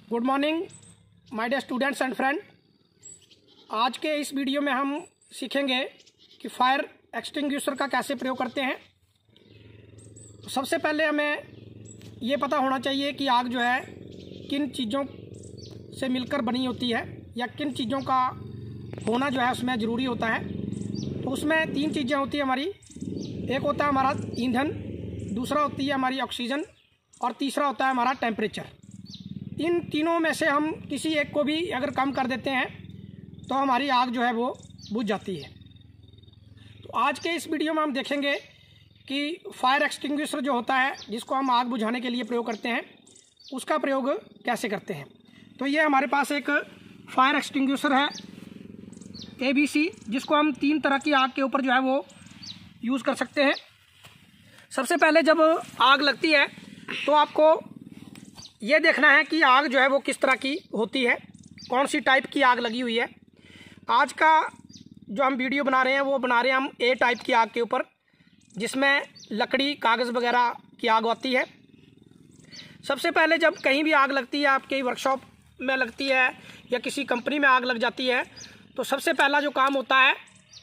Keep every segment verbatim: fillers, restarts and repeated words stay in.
Good morning my dear students and friend. आज के इस वीडियो में हम सीखेंगे कि फायर एक्सटिंग्विशर का कैसे प्रयोग करते हैं। तो सबसे पहले हमें ये पता होना चाहिए कि आग जो है किन चीज़ों से मिलकर बनी होती है या किन चीज़ों का होना जो है उसमें ज़रूरी होता है। तो उसमें तीन चीज़ें होती है हमारी। एक होता है हमारा ईंधन, दूसरा होती है हमारी ऑक्सीजन और तीसरा होता है हमारा टेम्परेचर। इन तीनों में से हम किसी एक को भी अगर कम कर देते हैं तो हमारी आग जो है वो बुझ जाती है। तो आज के इस वीडियो में हम देखेंगे कि फायर एक्सटिंग्विशर जो होता है जिसको हम आग बुझाने के लिए प्रयोग करते हैं उसका प्रयोग कैसे करते हैं। तो ये हमारे पास एक फायर एक्सटिंग्विशर है ए बी सी, जिसको हम तीन तरह की आग के ऊपर जो है वो यूज़ कर सकते हैं। सबसे पहले जब आग लगती है तो आपको ये देखना है कि आग जो है वो किस तरह की होती है, कौन सी टाइप की आग लगी हुई है। आज का जो हम वीडियो बना रहे हैं वो बना रहे हैं हम ए टाइप की आग के ऊपर, जिसमें लकड़ी कागज़ वगैरह की आग होती है। सबसे पहले जब कहीं भी आग लगती है, आपके वर्कशॉप में लगती है या किसी कंपनी में आग लग जाती है, तो सबसे पहला जो काम होता है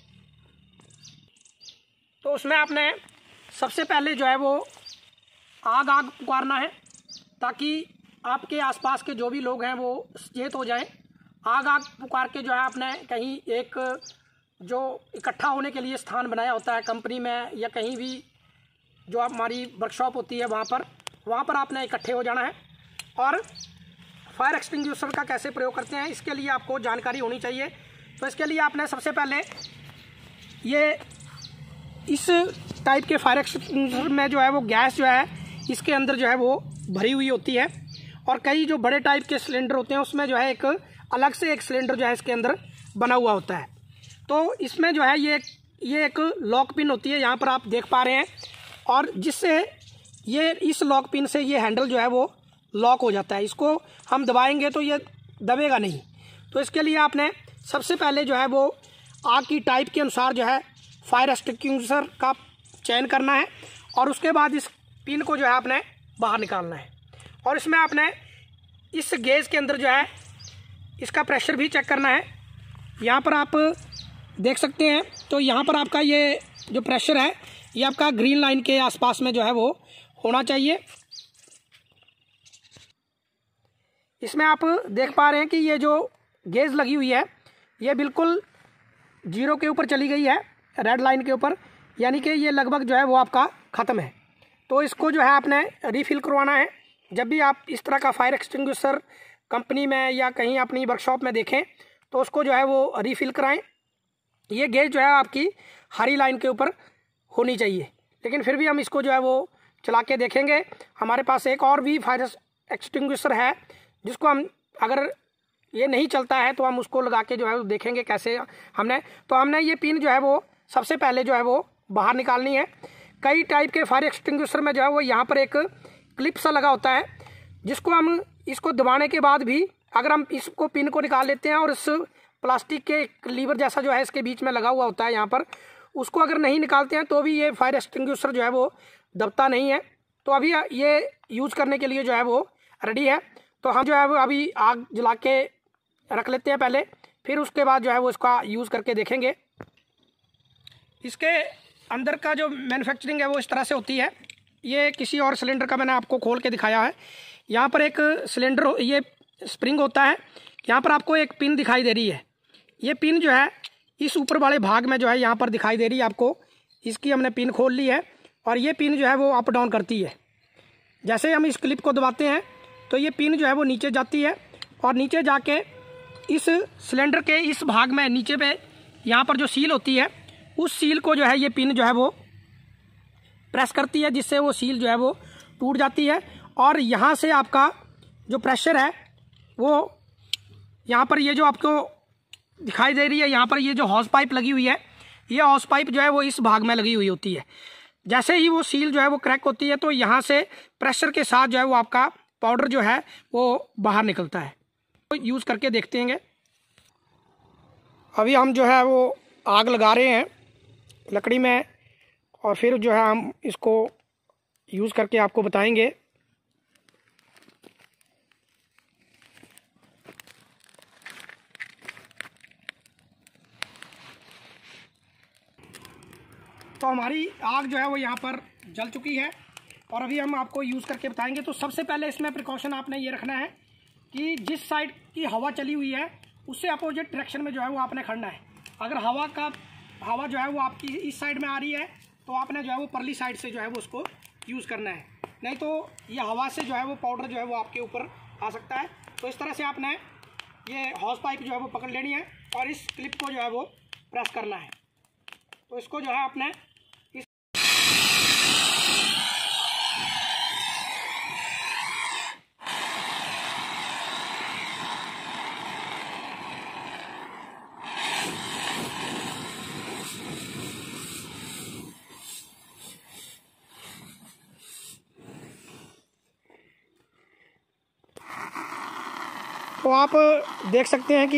तो उसमें आपने सबसे पहले जो है वो आग आग पुकारना है, ताकि आपके आसपास के जो भी लोग हैं वो सचेत हो जाएं। आग आग पुकार के जो है आपने कहीं एक जो इकट्ठा होने के लिए स्थान बनाया होता है कंपनी में या कहीं भी जो हमारी वर्कशॉप होती है वहाँ पर वहाँ पर आपने इकट्ठे हो जाना है। और फायर एक्सटिंग्विशर का कैसे प्रयोग करते हैं इसके लिए आपको जानकारी होनी चाहिए। तो इसके लिए आपने सबसे पहले ये इस टाइप के फायर एक्सटिंग्विशर में जो है वो गैस जो है इसके अंदर जो है वो भरी हुई होती है, और कई जो बड़े टाइप के सिलेंडर होते हैं उसमें जो है एक अलग से एक सिलेंडर जो है इसके अंदर बना हुआ होता है। तो इसमें जो है ये ये एक लॉक पिन होती है, यहाँ पर आप देख पा रहे हैं, और जिससे ये इस लॉक पिन से ये हैंडल जो है वो लॉक हो जाता है। इसको हम दबाएंगे तो ये दबेगा नहीं। तो इसके लिए आपने सबसे पहले जो है वो आग की टाइप के अनुसार जो है फायर एक्सटिंग्विशर का चयन करना है, और उसके बाद इस पिन को जो है आपने बाहर निकालना है। और इसमें आपने इस गेज के अंदर जो है इसका प्रेशर भी चेक करना है। यहाँ पर आप देख सकते हैं, तो यहाँ पर आपका ये जो प्रेशर है ये आपका ग्रीन लाइन के आसपास में जो है वो होना चाहिए। इसमें आप देख पा रहे हैं कि ये जो गेज लगी हुई है ये बिल्कुल जीरो के ऊपर चली गई है, रेड लाइन के ऊपर, यानी कि ये लगभग जो है वो आपका ख़त्म है। तो इसको जो है आपने रीफिल करवाना है। जब भी आप इस तरह का फायर एक्सटिंग्विशर कंपनी में या कहीं अपनी वर्कशॉप में देखें तो उसको जो है वो रीफिल कराएं। ये गेज जो है आपकी हरी लाइन के ऊपर होनी चाहिए, लेकिन फिर भी हम इसको जो है वो चला के देखेंगे। हमारे पास एक और भी फायर एक्सटिंग्विशर है जिसको हम अगर ये नहीं चलता है तो हम उसको लगा के जो है वो देखेंगे कैसे हमने। तो हमने ये पिन जो है वो सबसे पहले जो है वो बाहर निकालनी है। कई टाइप के फायर एक्सटिंग्विशर में जो है वो यहाँ पर एक क्लिप सा लगा होता है, जिसको हम इसको दबाने के बाद भी अगर हम इसको पिन को निकाल लेते हैं और इस प्लास्टिक के लीवर जैसा जो है इसके बीच में लगा हुआ होता है यहाँ पर, उसको अगर नहीं निकालते हैं तो भी ये फायर एक्सटिंग्विशर जो है वो दबता नहीं है। तो अभी ये यूज़ करने के लिए जो है वो रेडी है। तो हम जो है वो अभी आग जला के रख लेते हैं पहले, फिर उसके बाद जो है वो इसका यूज़ करके देखेंगे। इसके अंदर का जो मैन्युफैक्चरिंग है वो इस तरह से होती है। ये किसी और सिलेंडर का मैंने आपको खोल के दिखाया है। यहाँ पर एक सिलेंडर ये स्प्रिंग होता है, यहाँ पर आपको एक पिन दिखाई दे रही है। ये पिन जो है इस ऊपर वाले भाग में जो है यहाँ पर दिखाई दे रही है आपको। इसकी हमने पिन खोल ली है और ये पिन जो है वो अप डाउन करती है। जैसे हम इस क्लिप को दबाते हैं तो ये पिन जो है वो नीचे जाती है, और नीचे जाके इस सिलेंडर के इस भाग में नीचे पे यहाँ पर जो सील होती है उस सील को जो है ये पिन जो है वो प्रेस करती है, जिससे वो सील जो है वो टूट जाती है। और यहाँ से आपका जो प्रेशर है वो यहाँ पर ये जो आपको दिखाई दे रही है, यहाँ पर ये जो हॉस पाइप लगी हुई है, ये हॉस पाइप जो है वो इस भाग में लगी हुई होती है। जैसे ही वो सील जो है वो क्रैक होती है तो यहाँ से प्रेशर के साथ जो है वो आपका पाउडर जो है वो बाहर निकलता है। तो यूज़ करके देखते हैं। अभी हम जो है वो आग लगा रहे हैं लकड़ी में, और फिर जो है हम इसको यूज़ करके आपको बताएंगे। तो हमारी आग जो है वो यहाँ पर जल चुकी है और अभी हम आपको यूज़ करके बताएंगे। तो सबसे पहले इसमें प्रिकॉशन आपने ये रखना है कि जिस साइड की हवा चली हुई है उससे अपोजिट डायरेक्शन में जो है वो आपने खड़ना है। अगर हवा का हवा जो है वो आपकी इस साइड में आ रही है तो आपने जो है वो परली साइड से जो है वो उसको यूज़ करना है, नहीं तो ये हवा से जो है वो पाउडर जो है वो आपके ऊपर आ सकता है। तो इस तरह से आपने ये हॉस पाइप जो है वो पकड़ लेनी है और इस क्लिप को जो है वो प्रेस करना है। तो इसको जो है आपने इस तो आप देख सकते हैं कि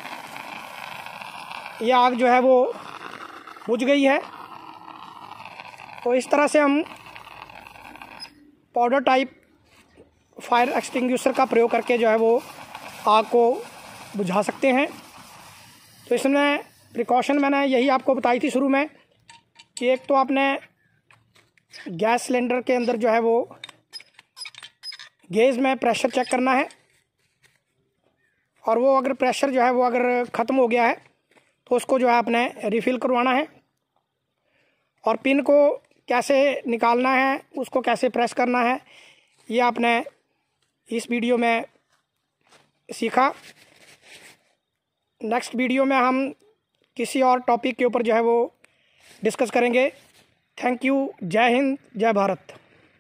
ये आग जो है वो बुझ गई है। तो इस तरह से हम पाउडर टाइप फायर एक्सटिंग्विशर का प्रयोग करके जो है वो आग को बुझा सकते हैं। तो इसमें प्रिकॉशन मैंने यही आपको बताई थी शुरू में कि एक तो आपने गैस सिलेंडर के अंदर जो है वो गेज में प्रेशर चेक करना है और वो अगर प्रेशर जो है वो अगर ख़त्म हो गया है तो उसको जो है आपने रिफ़िल करवाना है। और पिन को कैसे निकालना है, उसको कैसे प्रेस करना है, ये आपने इस वीडियो में सीखा। नेक्स्ट वीडियो में हम किसी और टॉपिक के ऊपर जो है वो डिस्कस करेंगे। Thank you. जय हिंद, जय भारत।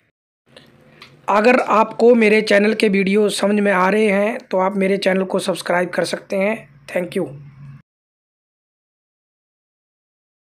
अगर आपको मेरे चैनल के वीडियो समझ में आ रहे हैं तो आप मेरे चैनल को सब्सक्राइब कर सकते हैं। Thank you.